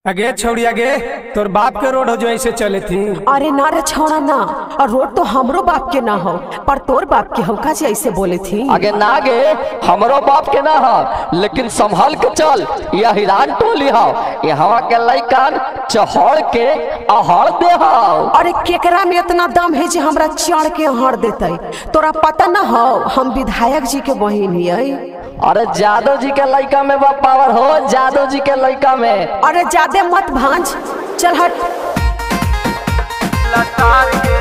अगे छोड़ी अगे तोर बाप के रोड हो जो ऐसे चले थी। अरे ना रे छोड़ा ना, और रोड तो हमरो बाप के ना हो पर तोर बाप के हम का जी ऐसे बोले थी। अगे ना गे हमरो बाप के ना हो, लेकिन संभाल के चल, यह हिरान टोली हो, यहाँ के लइकान चढ़ के अहड़ दे हो। अरे केकरा में इतना दम है जी हमरा चढ़ के अहड़ देते, तोरा पता ना हो हम विधायक जी के बहन हिय। अरे जादव जी के लइका में बा पावर हो, जादव जी के लइका में। अरे ज्यादा मत भांज, चल हट। लतार के,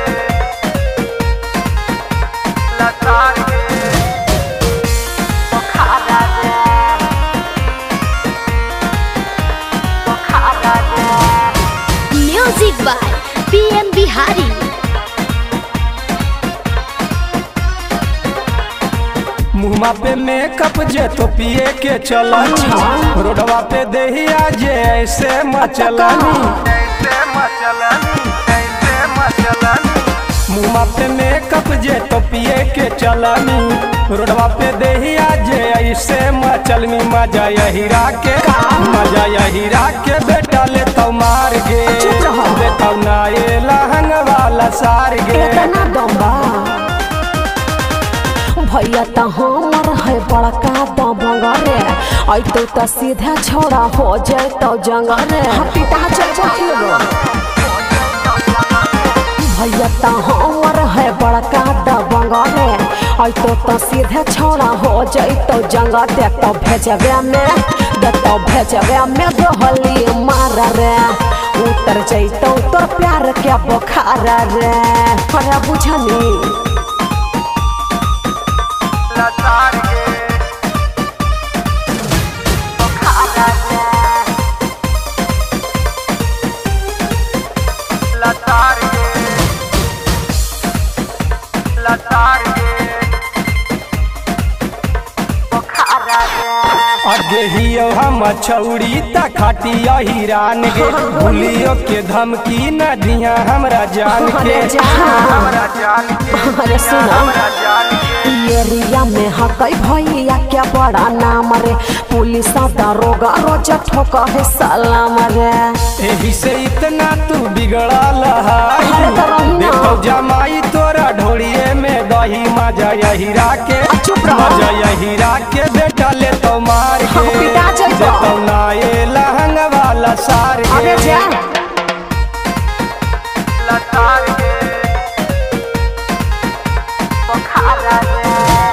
लतार के, बुखारा दे, बुखारा दे। Music by PM Bihari. मुहमा पे मेकअप जे तो पिए के चलनी, रोडवा पे दहिया जे ऐसे मचलनी, ऐसे मचलनी, ऐसे मचलनी। मुहमा पे मेकअप जे तो पिए के चलनी, रोडवा पे दहिया जे ऐसे मचलनी। मजा यहीरा के, मजा यहीरा के बेटा ले तो मार गे, बेटा ना ये लहंग वाला सार गे। इतना दम्बा भैया तो हमर है बड़का दबंग रे, आई तो सीधा छोड़ा हो जाए तो जंगल रे। भैया तो हमर है बड़का दबंग रे, आई तो सीधे छोड़ा हो जाए तो जंगल। देख तो भेजबे में, देख तो भेजबे में दोहली मार रे, उतर जैतो तो प्यार के बुखार रे। अरे बुझनी लतार के, बुखारा दे, लतार के, लतार के, बुखारा दे। अगे हियो हम छौड़ी त खाटिया हिरान गे, भूलियो के धमकी न दिया हमरा जान के, हमरा जान के, अरे सुनो हमरा जान के। एरिया में हकई भैया क्या बड़ा नाम रे, पुलिस दरोगा रोज ठोक है सलाम रे। एही से इतना तू बिगड़ल है, देखो जमाई तोरा ढोड़िए में दही। मजा यहीरा के, मजा यहीरा के बेटा ले तो मार के, देखो ना ये लहंग वाला सार गे। लतार के, बुखारा दे,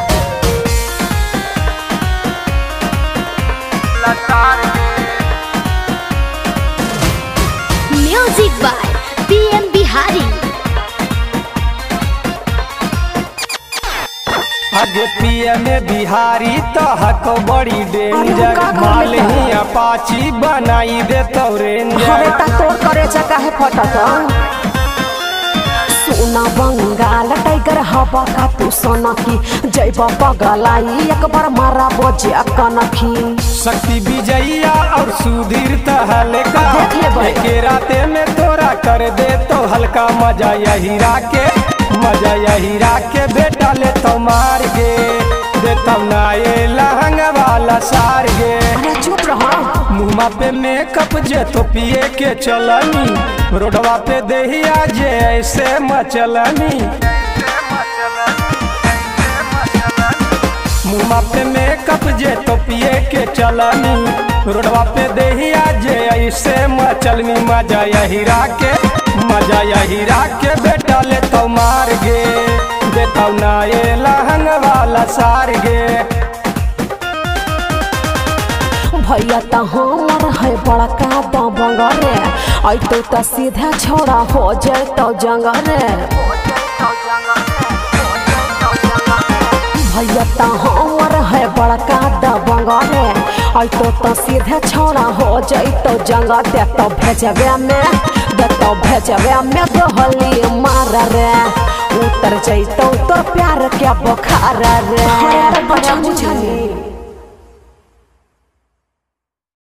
लतार के। Music by PM Bihari. अगे पीएम बिहारी तो हको बड़ी डेंजर, माल ही अपाची बनाई दे तो रेंजर। अरे ता तोर करे जगह है फटक। सोना बंगाल टाइगर हवा का तू सोना की, जय बाबा गलाई एक बार मारा बोझे कनखी। शक्ति विजया और सुधीर तहले का, के राते में तोरा कर दे तो हल्का। मजा यहीरा के, मजा यहीरा के बेटा ले तो मार गे, देता ना ये लहंग वाला सार गे। अरे चुप रहो। मुहमा पे मेकअप जे तो पिए के चलनी, रोडवा पे दहिया जे ऐसे मचलनी, मुहमा पे मेकअप जे तो पिए के चलनी, रोडवा पे दहिया जे ऐसे मचलनी। मजा यहीरा के, मजा यहीरा के बेटा ले तो मार गे, देता ना ये लहंग वाला सार गे। भैया तो हमर है बड़का दबंग रे, आई तो सीधा छोड़ा हो जाए तो जंगल रे। भैया तो हमर है बड़का दबंग रे, आई तो सीधे छोड़ा हो जाए तो जंगल। देख तो भेजबे में, देख तो भेजबे में दोहली मार रे, उतर जैतो तो प्यार के बुखार रे। बुझनी